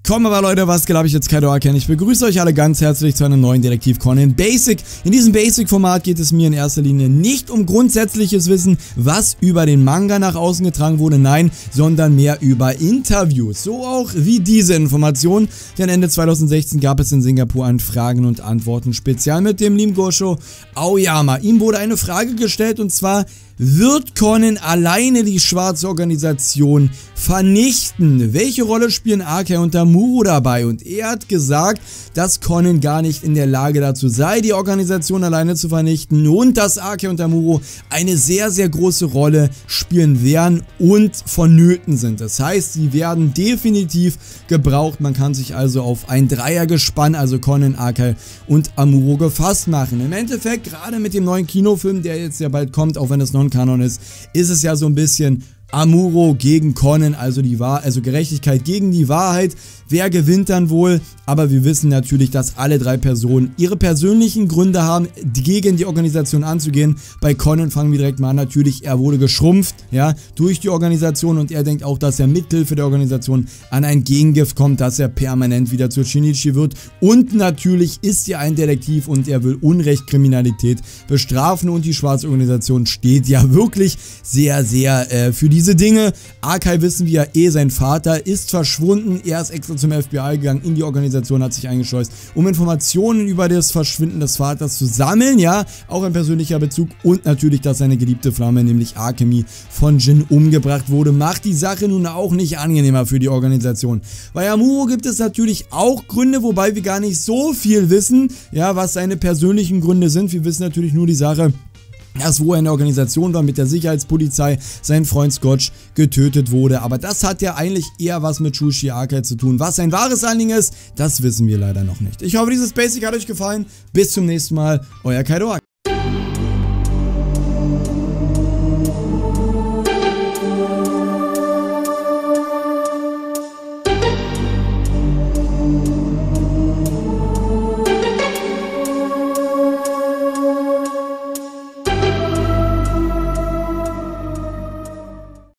Kommen aber Leute, was geht ab? Ich jetzt Kaido Aken. Ich begrüße euch alle ganz herzlich zu einem neuen Detektiv Conan Basic. In diesem Basic-Format geht es mir in erster Linie nicht um grundsätzliches Wissen, was über den Manga nach außen getragen wurde, nein, sondern mehr über Interviews. So auch wie diese Information, denn Ende 2016 gab es in Singapur ein Fragen- und Antworten-Spezial mit dem lieben Gosho Aoyama. Ihm wurde eine Frage gestellt und zwar: Wird Conan alleine die schwarze Organisation vernichten? Welche Rolle spielen Arkai und Amuro dabei? Und er hat gesagt, dass Conan gar nicht in der Lage dazu sei, die Organisation alleine zu vernichten und dass Arkai und Amuro eine sehr, sehr große Rolle spielen werden und vonnöten sind. Das heißt, sie werden definitiv gebraucht. Man kann sich also auf ein Dreiergespann, also Conan, Arkai und Amuro, gefasst machen. Im Endeffekt, gerade mit dem neuen Kinofilm, der jetzt ja bald kommt, auch wenn es noch Kanon ist es ja so ein bisschen Amuro gegen Conan, also Gerechtigkeit gegen die Wahrheit. Wer gewinnt dann wohl? Aber wir wissen natürlich, dass alle drei Personen ihre persönlichen Gründe haben, gegen die Organisation anzugehen. Bei Conan fangen wir direkt mal an. Natürlich, er wurde geschrumpft, ja, durch die Organisation und er denkt auch, dass er mithilfe der Organisation an ein Gegengift kommt, dass er permanent wieder zur Shinichi wird. Und natürlich ist er ein Detektiv und er will Unrecht, Kriminalität bestrafen und die schwarze Organisation steht ja wirklich sehr, sehr für diese Dinge. Arkai, wissen wir ja sein Vater ist verschwunden, er ist extra zum FBI gegangen, in die Organisation, hat sich eingeschleust, um Informationen über das Verschwinden des Vaters zu sammeln, ja, auch ein persönlicher Bezug und natürlich, dass seine geliebte Flamme, nämlich Akemi, von Jin umgebracht wurde, macht die Sache nun auch nicht angenehmer für die Organisation. Bei Amuro gibt es natürlich auch Gründe, wobei wir gar nicht so viel wissen, ja, was seine persönlichen Gründe sind. Wir wissen natürlich nur die Sache, dass wo er in der Organisation war mit der Sicherheitspolizei, sein Freund Scotch getötet wurde. Aber das hat ja eigentlich eher was mit Shushi Arkai zu tun. Was sein wahres Anliegen ist, das wissen wir leider noch nicht. Ich hoffe, dieses Basic hat euch gefallen. Bis zum nächsten Mal. Euer Kaido Aken.